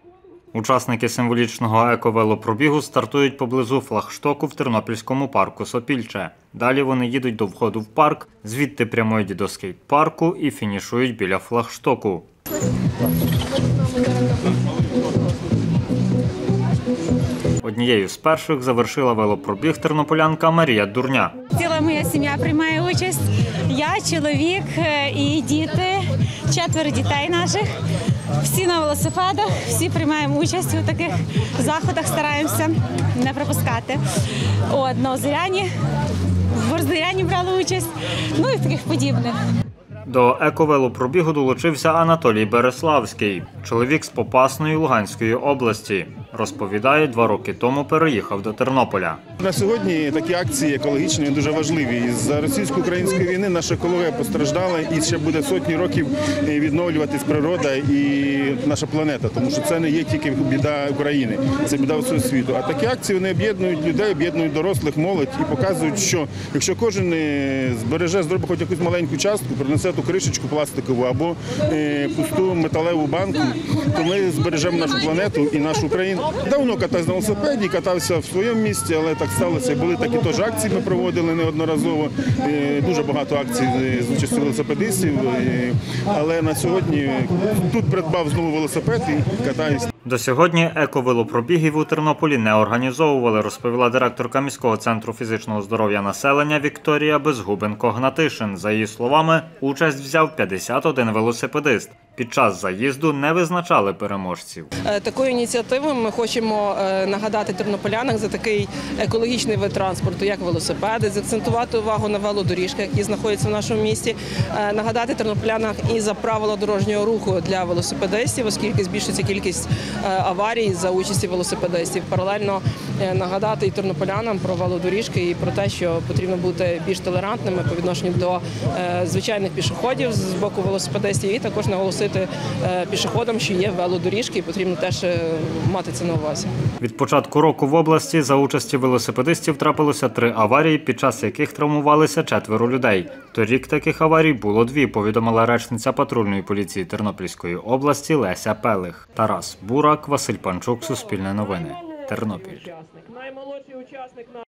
Учасники символічного еко-велопробігу стартують поблизу флагштоку в Тернопільському парку Сопільче. Далі вони їдуть до входу в парк, звідти прямують до скейт-парку і фінішують біля флагштоку. Однією з перших завершила велопробіг тернополянка Марія Дурня. Ціла моя сім'я приймає участь. Я, чоловік і діти, 4 дітей наших. Всі на велосипедах, всі приймаємо участь у таких заходах, стараємося не пропускати. На Озеряні, в Борздиряні брали участь, ну і таких подібних. До еко-велопробігу долучився Анатолій Береславський. Чоловік з Попасної Луганської області. Розповідає, 2 роки тому переїхав до Тернополя. На сьогодні такі акції екологічні дуже важливі. З російсько-української війни наша екологія постраждала і ще буде сотні років відновлюватись природа і наша планета. Тому що це не є тільки біда України, це біда всього світу. А такі акції вони об'єднують людей, об'єднують дорослих, молодь і показують, що якщо кожен збереже, зробить хоч якусь маленьку частку, принесе ту кришечку пластикову або пусту металеву банку, то ми збережемо нашу планету і нашу Україну. Давно катався на велосипеді, катався в своєму місці, але так сталося. Були такі теж акції, ми проводили неодноразово. Дуже багато акцій з участю велосипедистів. Але на сьогодні тут придбав знову велосипед і катаюсь. До сьогодні еко-велопробігів у Тернополі не організовували, розповіла директорка міського центру фізичного здоров'я населення Вікторія Безгубенко-Гнатишин. За її словами, участь взяв 51 велосипедист. Під час заїзду не визначали переможців. Такою ініціативою ми хочемо нагадати тернополянам за такий екологічний вид транспорту, як велосипеди, закцентувати увагу на велодоріжках, які знаходяться в нашому місті, нагадати тернополянам і за правила дорожнього руху для велосипедистів, оскільки збільшується кількість аварій за участі велосипедистів. Паралельно нагадати і тернополянам про велодоріжки і про те, що потрібно бути більш толерантними по відношенню до звичайних пішоходів з боку велосипедистів, і також наголосити пішоходам, що є велодоріжки, і потрібно теж мати це на увазі. Від початку року в області за участі велосипедистів трапилося 3 аварії, під час яких травмувалися 4 людей. Торік таких аварій було 2, повідомила речниця патрульної поліції Тернопільської області Леся Пелих. Тарас Бурак, Василь Панчук, Суспільне новини, Тернопіль.